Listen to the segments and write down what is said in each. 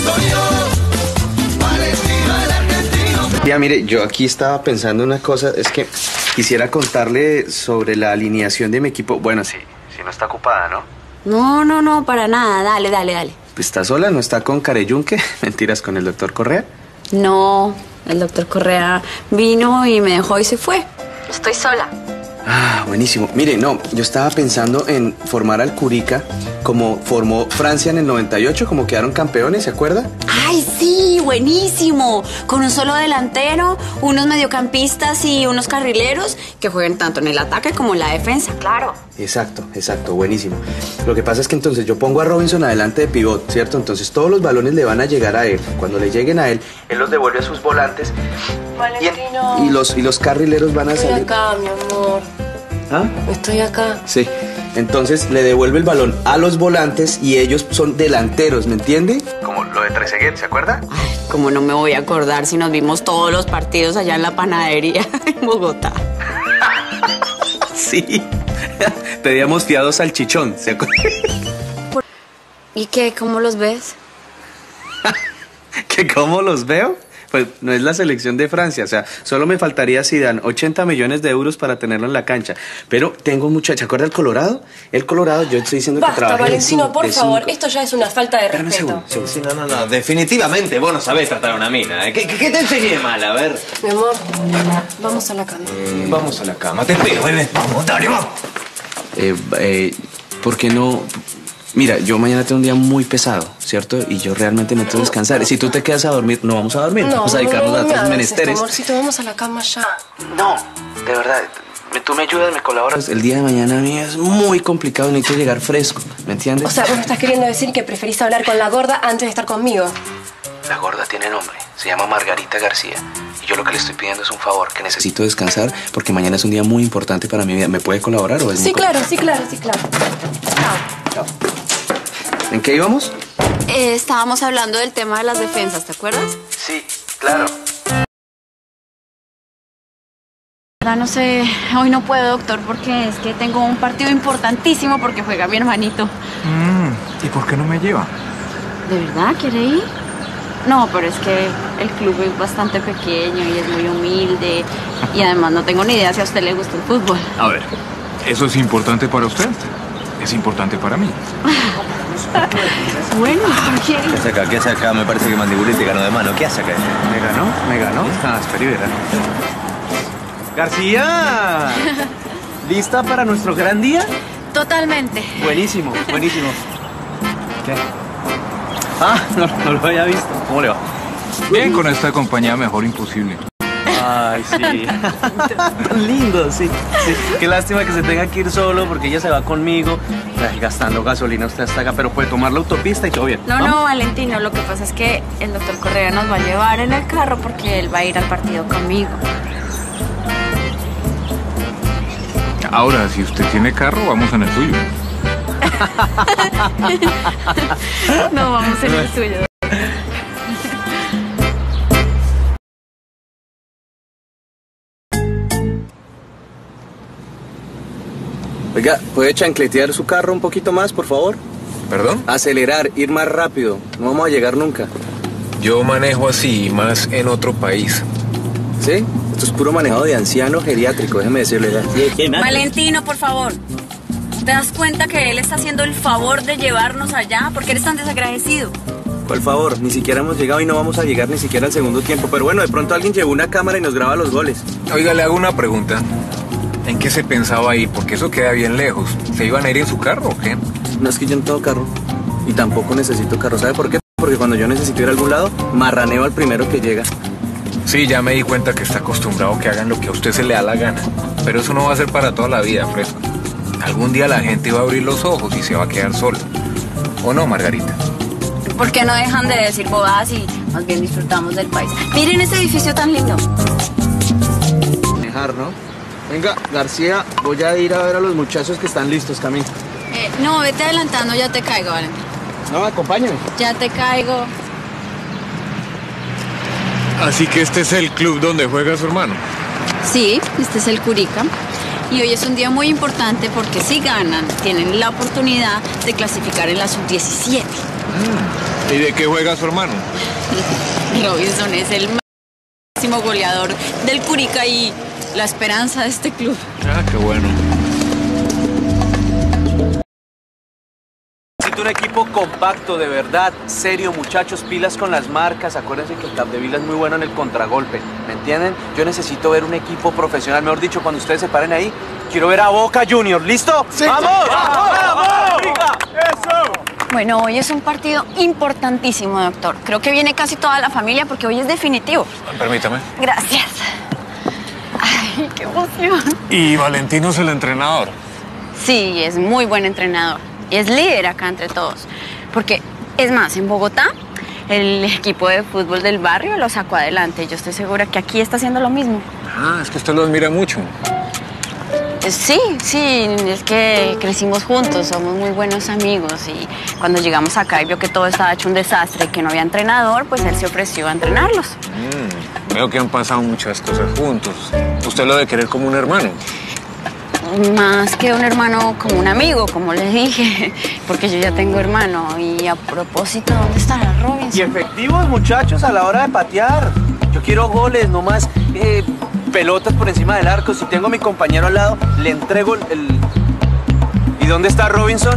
soy yo, Valentino el argentino. Ya, mire, yo aquí estaba pensando una cosa, es que quisiera contarle sobre la alineación de mi equipo. Bueno, sí, si no está ocupada, ¿no? No, para nada. Dale. ¿Está sola? ¿No está con Careyunque? Mentiras, ¿con el doctor Correa? No, el doctor Correa vino y me dejó y se fue. Estoy sola. Ah, buenísimo. Mire, no, yo estaba pensando en formar al Curica como formó Francia en el 98, como quedaron campeones, ¿se acuerda? ¡Ay, sí! ¡Buenísimo! Con un solo delantero, unos mediocampistas y unos carrileros que jueguen tanto en el ataque como en la defensa, claro. Exacto, buenísimo. Lo que pasa es que entonces yo pongo a Robinson adelante de pivot, ¿cierto? Entonces todos los balones le van a llegar a él. Cuando le lleguen a él, él los devuelve a sus volantes. Valentino. Y los carrileros van a salir. Estoy acá, mi amor. ¿Ah? Estoy acá. Sí. Entonces le devuelve el balón a los volantes y ellos son delanteros, ¿me entiende? Como lo de Trezeguet, ¿se acuerda? Ay, como no me voy a acordar si nos vimos todos los partidos allá en la panadería en Bogotá. Sí. Pedíamos fiado salchichón, ¿se acuerda? ¿Y qué? ¿Cómo los ves? ¿Que cómo los veo? Pues no es la selección de Francia, o sea, solo me faltaría Zidane, 80 millones de euros para tenerlo en la cancha. Pero tengo mucha... ¿Se acuerda el Colorado? El Colorado, yo estoy diciendo que trabaja Valentino, por favor, esto ya es una falta de respeto. Sí, no, definitivamente vos no sabés tratar a una mina. ¿Qué te enseñé mal? A ver. Mi amor, vamos a la cama. Vamos a la cama, te espero, bebé. Vamos, dale, vamos. ¿Por qué no...? Mira, yo mañana tengo un día muy pesado, ¿cierto? Y yo realmente necesito descansar. Si tú te quedas a dormir, no vamos a dormir. Vamos a dedicarnos a otros menesteres. Amorcito, vamos a la cama ya. No, de verdad. Tú me ayudas, me colaboras. El día de mañana a mí es muy complicado. Necesito llegar fresco, ¿me entiendes? O sea, vos me estás queriendo decir que preferís hablar con la gorda antes de estar conmigo. La gorda tiene nombre. Se llama Margarita García. Y yo lo que le estoy pidiendo es un favor, que necesito descansar porque mañana es un día muy importante para mi vida. ¿Me puede colaborar o es Sí, claro. Chao. ¿En qué íbamos? Estábamos hablando del tema de las defensas, ¿te acuerdas? Sí, claro. No sé, hoy no puedo, doctor, porque es que tengo un partido importantísimo porque juega mi hermanito. ¿Y por qué no me lleva? ¿De verdad quiere ir? No, pero es que el club es bastante pequeño y es muy humilde y además no tengo ni idea si a usted le gusta el fútbol. A ver, ¿eso es importante para usted? Es importante para mí. Bueno, ¿por qué? ¿Qué hace acá? Me parece que Mandibulín te ganó de mano. ¿Qué hace acá? Me ganó. Ah, espera y verá. ¡García! ¿Lista para nuestro gran día? Totalmente. Buenísimo. ¿Qué? Ah, no lo había visto. ¿Cómo le va? Bien, con esta compañía mejor imposible. Ay, sí. Tan lindo, sí. Qué lástima que se tenga que ir solo porque ella se va conmigo. Ay, gastando gasolina usted hasta acá, pero puede tomar la autopista y todo bien. No, Valentino, lo que pasa es que el doctor Correa nos va a llevar en el carro porque él va a ir al partido conmigo. Ahora, si usted tiene carro, vamos en el suyo. No, vamos en el suyo. Oiga, ¿puede chancletear su carro un poquito más, por favor? ¿Perdón? Acelerar, ir más rápido. No vamos a llegar nunca. Yo manejo así, más en otro país. ¿Sí? Esto es puro manejado de anciano geriátrico, déjeme decirle. Valentino, por favor. ¿Te das cuenta que él está haciendo el favor de llevarnos allá? ¿Por qué eres tan desagradecido? ¿Cuál favor? Ni siquiera hemos llegado y no vamos a llegar ni siquiera al segundo tiempo. Pero bueno, de pronto alguien llevó una cámara y nos graba los goles. Oiga, le hago una pregunta. ¿En qué se pensaba ir? Porque eso queda bien lejos. ¿Se iban a ir en su carro o qué? No, es que yo no tengo carro. Y tampoco necesito carro. ¿Sabe por qué? Porque cuando yo necesito ir a algún lado, marraneo al primero que llega. Sí, ya me di cuenta que está acostumbrado a que hagan lo que a usted se le da la gana. Pero eso no va a ser para toda la vida, Fresco. Algún día la gente va a abrir los ojos y se va a quedar solo. ¿O no, Margarita? ¿Por qué no dejan de decir bobadas y más bien disfrutamos del país? Miren ese edificio tan lindo. Manejar, ¿no? Venga, García, voy a ir a ver a los muchachos que están listos, Camilo. No, vete adelantando, ya te caigo, Valentín. No, acompáñame. Ya te caigo. Así que este es el club donde juega su hermano. Sí, este es el Curica. Y hoy es un día muy importante porque si ganan, tienen la oportunidad de clasificar en la sub-17. ¿Y de qué juega su hermano? Robinson es el máximo goleador del Cúrica y la esperanza de este club. Ah, qué bueno. Necesito un equipo compacto, de verdad, serio, muchachos, pilas con las marcas. Acuérdense que el Capdevila es muy bueno en el contragolpe, ¿me entienden? Yo necesito ver un equipo profesional, mejor dicho, cuando ustedes se paren ahí, quiero ver a Boca Juniors, ¿listo? Sí. ¡Vamos! ¡Vamos! ¡Eso! Bueno, hoy es un partido importantísimo, doctor. Creo que viene casi toda la familia porque hoy es definitivo. Permítame. Gracias. Ay, qué emoción. ¿Y Valentino es el entrenador? Sí, es muy buen entrenador. Y es líder acá entre todos. Porque, es más, en Bogotá, el equipo de fútbol del barrio lo sacó adelante. Yo estoy segura que aquí está haciendo lo mismo. Ah, es que usted lo admira mucho. Sí, es que crecimos juntos, somos muy buenos amigos y cuando llegamos acá y vio que todo estaba hecho un desastre y que no había entrenador, pues él se ofreció a entrenarlos. Veo que han pasado muchas cosas juntos. Usted lo debe querer como un hermano. Más que un hermano, como un amigo, como les dije, porque yo ya tengo hermano. Y a propósito, ¿dónde estará Robinson? Y efectivos, muchachos, a la hora de patear. Yo quiero goles, no más pelotas por encima del arco. Si tengo a mi compañero al lado, le entrego el... ¿Y dónde está Robinson?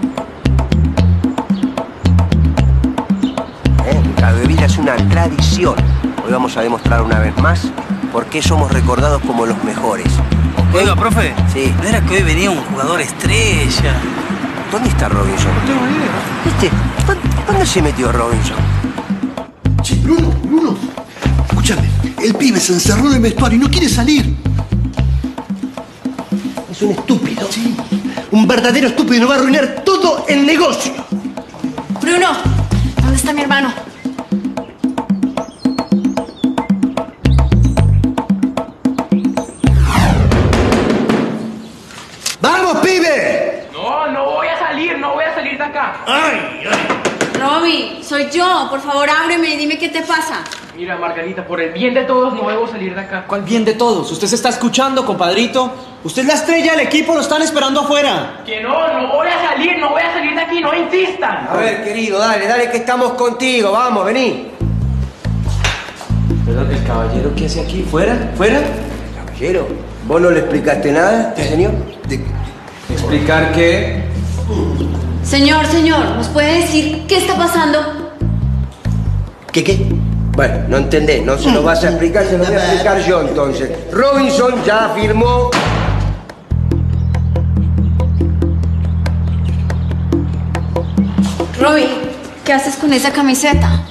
Capdevila es una tradición. Hoy vamos a demostrar una vez más por qué somos recordados como los mejores. ¿Okay? Oiga, profe, sí. ¿No era que hoy venía un jugador estrella? ¿Dónde está Robinson? No tengo idea. ¿Viste? ¿Dónde se metió Robinson? Che, Bruno, escúchame, el pibe se encerró en el vestuario y no quiere salir. Es un estúpido. Sí, un verdadero estúpido y nos va a arruinar todo el negocio. Bruno, ¿dónde está mi hermano? ¡Vamos, pibe! No voy a salir de acá. ¡Ay! Robbie, soy yo. Por favor, ábreme y dime qué te pasa. Mira, Margarita, por el bien de todos no debo salir de acá. ¿Cuál bien de todos? ¿Usted se está escuchando, compadrito? Usted es la estrella del equipo, lo están esperando afuera. Que no voy a salir de aquí, no insistan. A ver, querido, dale que estamos contigo. Vamos, vení. Perdón, ¿el caballero qué hace aquí? ¿Fuera? Caballero, ¿vos no le explicaste nada, señor? ¿Explicar qué? Señor, ¿nos puede decir qué está pasando? ¿Qué? Bueno, no entendés, no se lo vas a explicar, se lo voy a explicar yo entonces. Robinson ya firmó. Robbie, ¿qué haces con esa camiseta?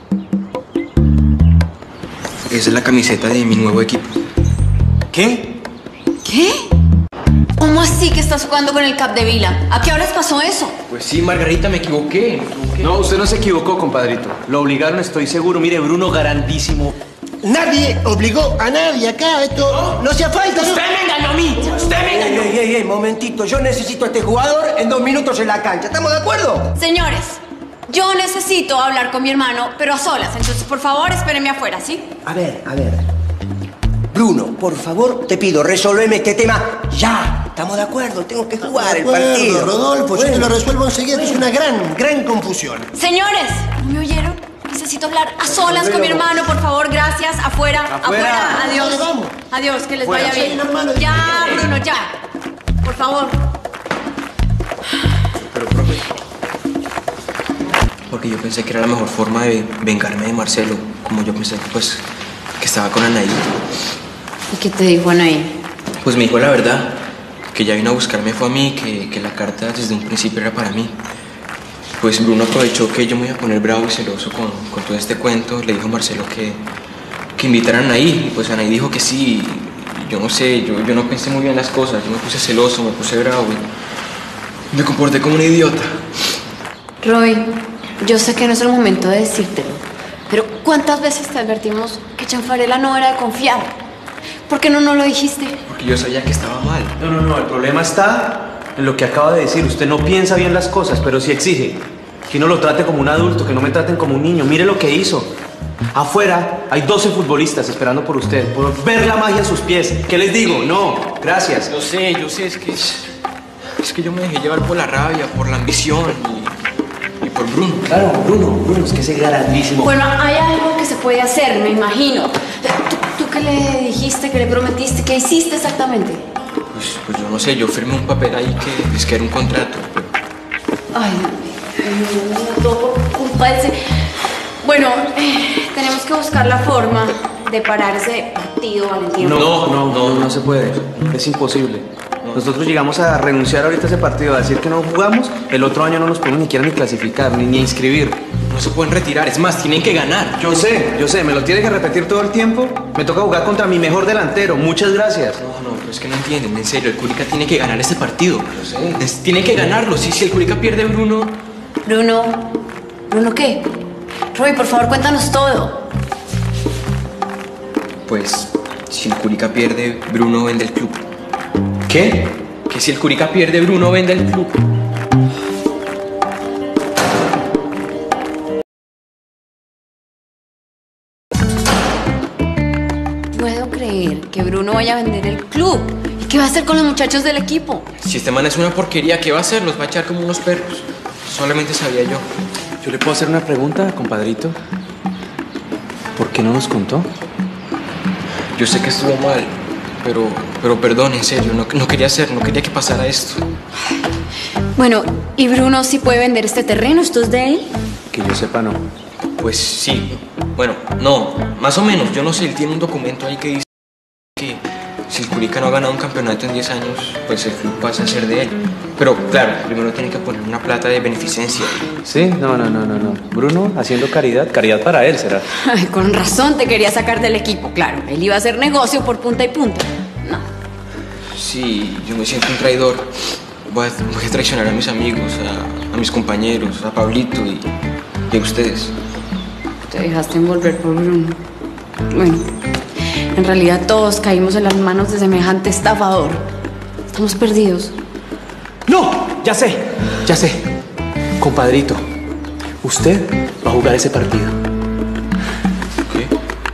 Esa es la camiseta de mi nuevo equipo. ¿Qué? ¿Qué? ¿Cómo así que estás jugando con el Capdevila? ¿A qué horas pasó eso? Pues sí, Margarita, me equivoqué. No, usted no se equivocó, compadrito. Lo obligaron, estoy seguro. Mire, Bruno, grandísimo. Nadie obligó a nadie acá. Esto no hacía falta, ¿no? Usted me engañó a mí. Ey, momentito. Yo necesito a este jugador en 2 minutos en la cancha. ¿Estamos de acuerdo? Señores, yo necesito hablar con mi hermano, pero a solas. Entonces, por favor, espérenme afuera, ¿sí? A ver. Bruno, por favor, te pido, resolveme este tema ya. ¿Estamos de acuerdo? Tengo que jugar el partido. Rodolfo, yo te lo resuelvo enseguida. Es una gran confusión. Señores, ¿no me oyeron? Necesito hablar a solas con mi hermano, por favor, gracias. Afuera. Adiós. Dale, vamos. Adiós, que les Fuera. vaya bien. Sí, hermano. Ya, Bruno, ya. Por favor. Pero, profe, porque yo pensé que era la mejor forma de vengarme de Marcelo, como yo pensé, pues, que estaba con Anaí. ¿Y qué te dijo Anaí? Pues me dijo la verdad, que ya vino a buscarme fue a mí, que la carta desde un principio era para mí. Pues Bruno aprovechó que yo me iba a poner bravo y celoso con todo este cuento. Le dijo a Marcelo que invitaran a Anaí. Y pues Anaí dijo que sí. Yo no sé, yo no pensé muy bien las cosas. Yo me puse celoso, me puse bravo y me comporté como un idiota. Roy, yo sé que no es el momento de decírtelo, pero ¿cuántas veces te advertimos que Chanfarela no era de confiar? ¿Por qué no nos lo dijiste? Porque yo sabía que estaba mal. No, el problema está en lo que acaba de decir. Usted no piensa bien las cosas, pero sí exige que uno lo trate como un adulto, que no me traten como un niño. Mire lo que hizo. Afuera hay 12 futbolistas esperando por usted, por ver la magia en sus pies. ¿Qué les digo? No, gracias. Yo sé, es que yo me dejé llevar por la rabia, por la ambición y por Bruno. Claro, Bruno, es que ese grandísimo. Bueno, hay algo que se puede hacer, me imagino. ¿Tú qué le dijiste, qué le prometiste, qué hiciste exactamente? Pues yo no sé, yo firmé un papel ahí que era un contrato. Ay, todo por culpa de ese... Bueno, tenemos que buscar la forma de parar ese partido, Valentino. No se puede. Es imposible. Nosotros llegamos a renunciar ahorita a ese partido, a decir que no jugamos, el otro año no nos podemos ni siquiera ni clasificar, ni inscribir. No se pueden retirar, es más, tienen que ganar. Yo sé, me lo tiene que repetir todo el tiempo. Me toca jugar contra mi mejor delantero, muchas gracias. No, pero es que no entienden, en serio, el Cúrica tiene que ganar este partido. Yo sé. Tiene que ganarlo, si el Cúrica pierde, Bruno... ¿Bruno qué? Roy, por favor, cuéntanos todo. Pues, si el Cúrica pierde, Bruno vende el club. ¿Qué? Que si el Cúrica pierde, Bruno vende el club. Puedo creer que Bruno vaya a vender el club. ¿Y qué va a hacer con los muchachos del equipo? Si este man es una porquería, ¿qué va a hacer? Los va a echar como unos perros. Solamente sabía yo. ¿Yo le puedo hacer una pregunta, compadrito? ¿Por qué no nos contó? Yo sé que estuvo mal, pero perdón, en serio, no quería que pasara esto. Bueno, ¿y Bruno sí puede vender este terreno? ¿Esto es de él? Que yo sepa, no. Pues sí. Bueno, no, más o menos. Yo no sé, él tiene un documento ahí que dice que si el Cúrica no ha ganado un campeonato en 10 años, pues el club pasa a ser de él. Pero claro, primero tiene que poner una plata de beneficencia. ¿Sí? No. Bruno haciendo caridad para él será. Ay, con razón te quería sacar del equipo, claro. Él iba a hacer negocio por punta y punta. No. Sí, yo me siento un traidor. Voy a traicionar a mis amigos, a mis compañeros, a Pablito y a ustedes. Te dejaste envolver por Bruno. Bueno, en realidad todos caímos en las manos de semejante estafador. Estamos perdidos. ¡No! Ya sé. Compadrito, usted va a jugar ese partido. ¿Qué?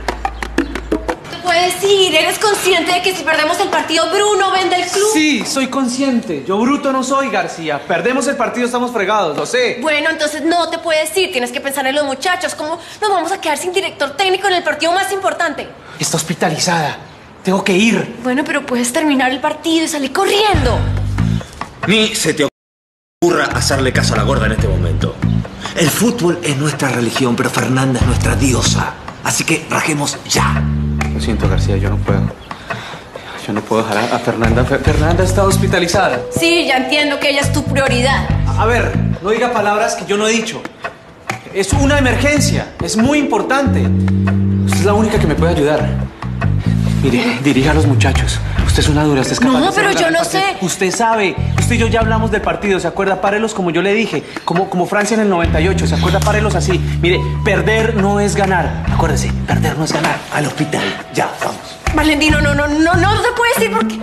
¿Te puedes ir? ¿Eres consciente de que si perdemos el partido, Bruno vende el club? Sí, soy consciente. Yo bruto no soy, García. Perdemos el partido, estamos fregados, lo sé. Bueno, entonces no te puedes ir. Tienes que pensar en los muchachos. ¿Cómo nos vamos a quedar sin director técnico en el partido más importante? Está hospitalizada. Tengo que ir. Bueno, pero puedes terminar el partido y salir corriendo. Ni se te ocurra hacerle caso a la gorda en este momento. El fútbol es nuestra religión, pero Fernanda es nuestra diosa. Así que rajemos ya. Lo siento, García, yo no puedo. Yo no puedo dejar a Fernanda. Fernanda está hospitalizada. Sí, ya entiendo que ella es tu prioridad. A ver, no diga palabras que yo no he dicho. Es una emergencia, es muy importante. Usted es la única que me puede ayudar. Mire, dirija a los muchachos. Usted es una dura, usted es capaz de No, pero yo no sé. Usted sabe. Usted y yo ya hablamos del partido, ¿se acuerda? Párelos como yo le dije. Como Francia en el 98, ¿se acuerda? Párelos así. Mire, perder no es ganar. Acuérdese, perder no es ganar. Al hospital. Ya, vamos. Valentino, no te puedes ir porque...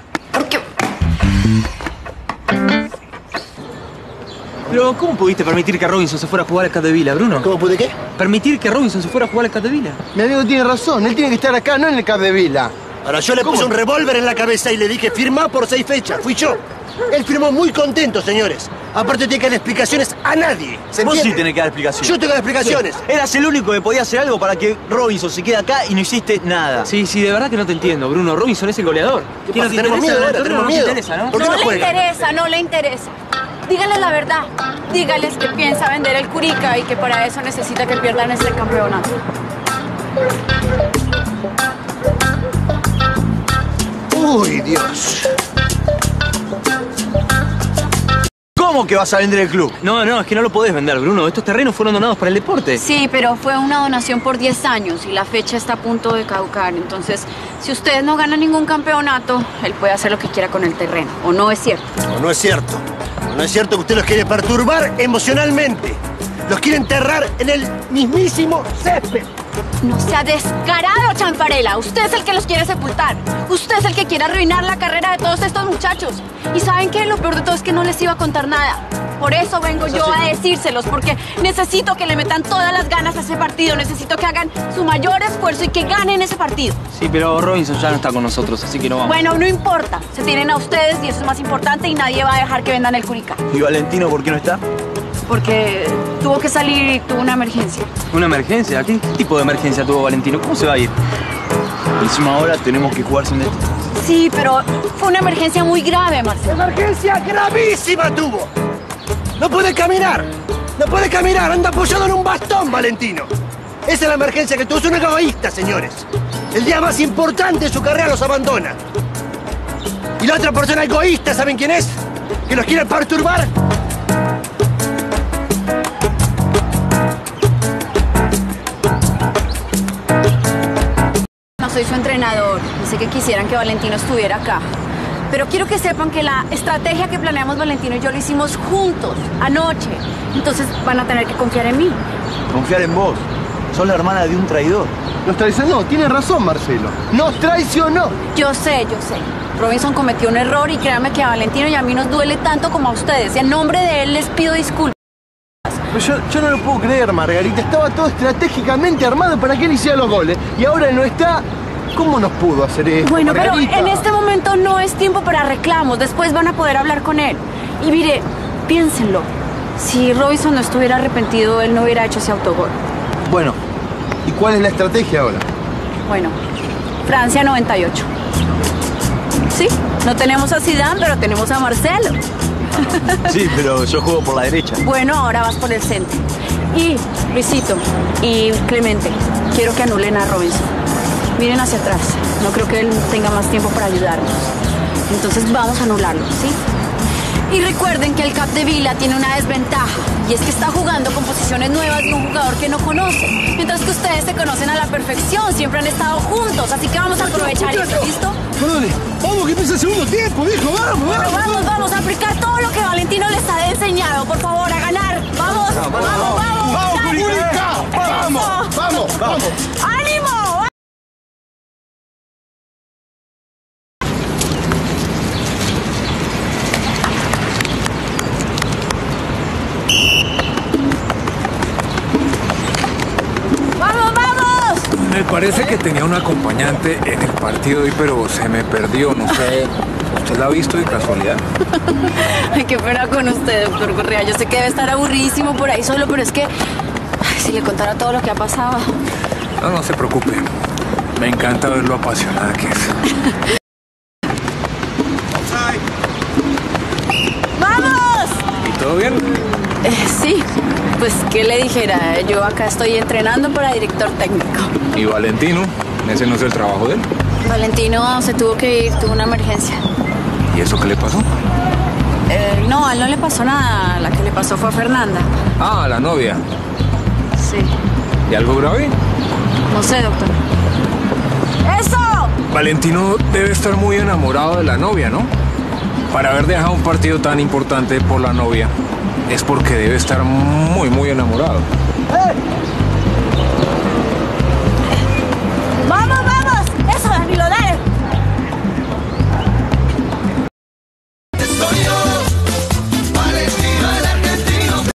Pero, ¿cómo pudiste permitir que Robinson se fuera a jugar al Capdevila, Bruno? ¿Cómo pude qué? Permitir que Robinson se fuera a jugar al Capdevila. Mi amigo tiene razón, él tiene que estar acá, no en el Capdevila. Ahora yo le puse un revólver en la cabeza y le dije firmá por 6 fechas. Fui yo. Él firmó muy contento, señores. Aparte tiene que dar explicaciones a nadie. Vos sí tenés que dar explicaciones. Yo tengo que dar explicaciones. Sí. Eras el único que podía hacer algo para que Robinson se quede acá y no hiciste nada. Sí, de verdad que no te entiendo, Bruno. Robinson es el goleador. ¿Qué pasa? Tenemos miedo ahora, tenemos miedo. ¿Por qué no juega? No le interesa. Dígales la verdad. Dígales que piensa vender el Cúrica y que para eso necesita que pierdan este campeonato. Uy, Dios. ¿Cómo que vas a vender el club? No, es que no lo podés vender, Bruno. Estos terrenos fueron donados para el deporte. Sí, pero fue una donación por 10 años y la fecha está a punto de caducar. Entonces, si ustedes no ganan ningún campeonato, él puede hacer lo que quiera con el terreno. ¿O no es cierto? No es cierto. No es cierto que usted los quiere perturbar emocionalmente. Los quiere enterrar en el mismísimo césped. No sea descarado, Chanfarela. Usted es el que los quiere sepultar. Usted es el que quiere arruinar la carrera de todos estos muchachos. ¿Y saben qué? Lo peor de todo es que no les iba a contar nada. Por eso vengo yo a decírselos, porque necesito que le metan todas las ganas a ese partido. Necesito que hagan su mayor esfuerzo y que ganen ese partido. Sí, pero Robinson ya no está con nosotros, así que no vamos. Bueno, no importa. Se tienen a ustedes y eso es más importante y nadie va a dejar que vendan el Cúrica. ¿Y Valentino por qué no está? porque tuvo que salir y tuvo una emergencia. ¿Una emergencia? ¿Qué tipo de emergencia tuvo Valentino? ¿Cómo se va a ir? Encima ahora tenemos que jugar sin esto. Sí, pero fue una emergencia muy grave, Marcelo. ¡Emergencia gravísima tuvo! ¡No puede caminar! ¡No puede caminar! ¡Anda apoyado en un bastón, Valentino! Esa es la emergencia que tuvo. Es un egoísta, señores. El día más importante de su carrera los abandona. Y la otra persona egoísta, ¿saben quién es? Que los quiere perturbar. No soy su entrenador. Sé que quisieran que Valentino estuviera acá. Pero quiero que sepan que la estrategia que planeamos Valentino y yo lo hicimos juntos, anoche. Entonces van a tener que confiar en mí. Confiar en vos. Sos la hermana de un traidor. Nos traicionó. Tiene razón, Marcelo. Nos traicionó. Yo sé. Robinson cometió un error y créanme que a Valentino y a mí nos duele tanto como a ustedes. En nombre de él les pido disculpas. Pero yo no lo puedo creer, Margarita. Estaba todo estratégicamente armado para que él hiciera los goles. Y ahora él no está. ¿Cómo nos pudo hacer esto, Bueno, Margarita? pero en este momento no es tiempo para reclamos. Después van a poder hablar con él. Y mire, piénsenlo. Si Robinson no estuviera arrepentido, él no hubiera hecho ese autogol. Bueno, ¿y cuál es la estrategia ahora? Bueno, Francia 98. Sí, no tenemos a Zidane, pero tenemos a Marcelo. Sí, pero yo juego por la derecha. Bueno, ahora vas por el centro. Y Luisito y Clemente, quiero que anulen a Robinson. Miren hacia atrás. No creo que él tenga más tiempo para ayudarnos. Entonces vamos a anularlo, ¿sí? Y recuerden que el Capdevila tiene una desventaja. Y es que está jugando con posiciones nuevas de un jugador que no conoce. Mientras que ustedes se conocen a la perfección. Siempre han estado juntos. Así que vamos a aprovechar eso, ¿listo? Perdone, vamos que empieza el segundo tiempo, viejo. Vamos a aplicar todo lo que Valentino les ha enseñado. Por favor, a ganar. Vamos. ¡Vamos, Curicá! ¡Vamos! ¡Ánimo! Me parece que tenía un acompañante en el partido hoy, pero se me perdió, no sé. ¿Usted la ha visto de casualidad? Ay, qué pena con usted, doctor Correa. Yo sé que debe estar aburridísimo por ahí solo, pero es que si le contara todo lo que ha pasado. No se preocupe. Me encanta ver lo apasionada que es. ¡Vamos! ¿Y todo bien? Sí, pues qué le dijera. Yo acá estoy entrenando para director técnico. ¿Y Valentino? ¿Ese no es el trabajo de él? Valentino se tuvo que ir, tuvo una emergencia. ¿Y eso qué le pasó? No, a él no le pasó nada. La que le pasó fue a Fernanda. Ah, la novia. Sí. ¿Y algo grave? No sé, doctor. ¡Eso! Valentino debe estar muy enamorado de la novia, ¿no? Para haber dejado un partido tan importante por la novia, es porque debe estar muy enamorado.